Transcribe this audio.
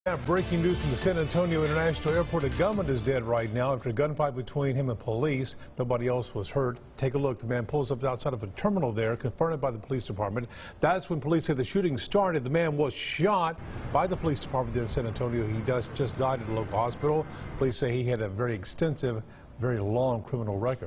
Breaking news from the San Antonio International Airport. A gunman is dead right now after a gunfight between him and police. Nobody else was hurt. Take a look. The man pulls up outside of a terminal there, confronted by the police department. That's when police say the shooting started. The man was shot by the police department there in San Antonio. He just died at a local hospital. Police say he had a very extensive, very long criminal record.